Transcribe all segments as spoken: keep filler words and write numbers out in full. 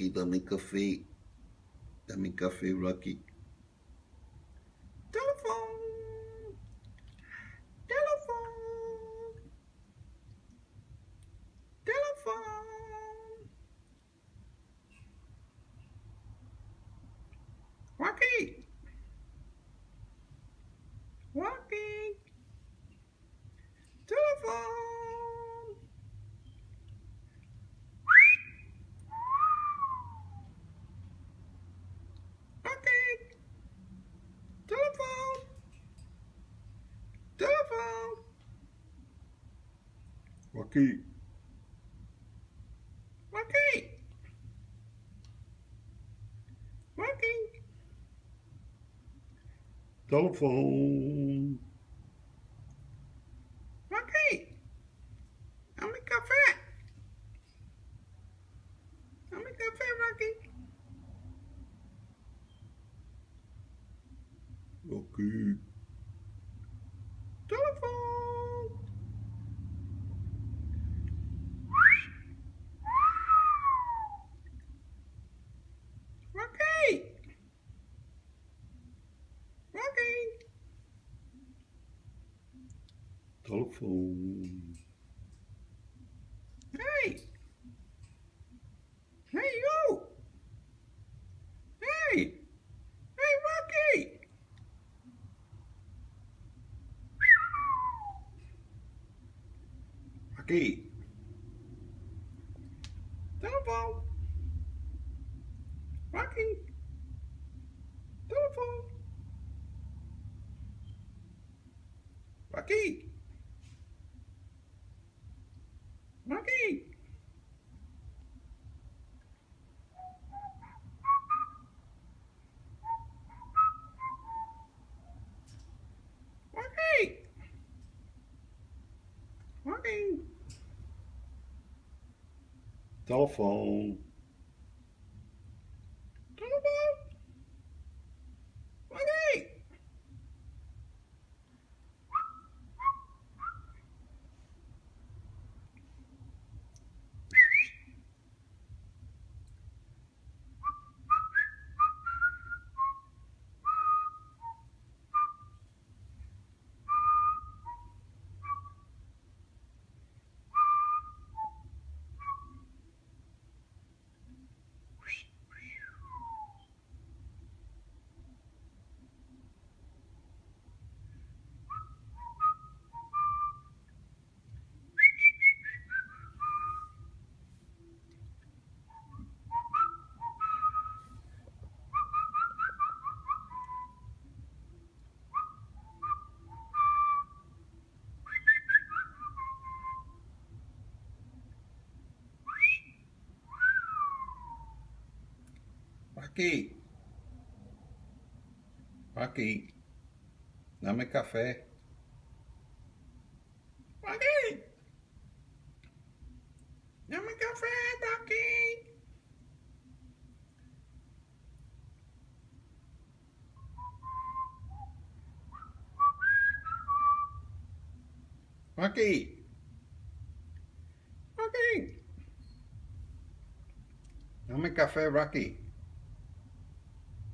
Rocky, dame café. Dame café, Rocky. Telephone. Telephone. Telephone. Rocky. Rocky. Telephone. Rocky. Telephone. Telephone. Rocky. Rocky. Rocky. Telephone. Rocky. Dame café. Dame café, Rocky. Rocky. Telephone. Rocky. Rocky. Telephone. Hey. Hey, you. Hey. Hey, Rocky. Rocky. Telephone. Rocky. Telephone. Rocky. Rocky. Rocky. Rocky. Telephone. Telephone. Rocky. Rocky. Rocky. Dame café. Rocky. Dame café, Rocky. Rocky. Rocky. Dame café, Rocky.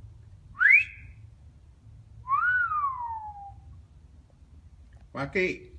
Rocky.